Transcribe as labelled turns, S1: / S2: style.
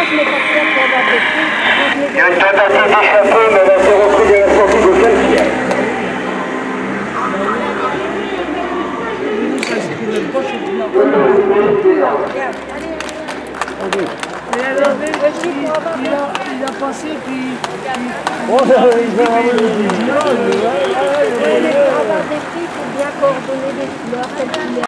S1: Il y a une tentative d'échapper, mais elle a été reprise de la sortie de celle-ci.
S2: Il a passé, puis...
S3: Oh, il va avoir des
S4: Les gravats des filles, il faut bien coordonner les couleurs.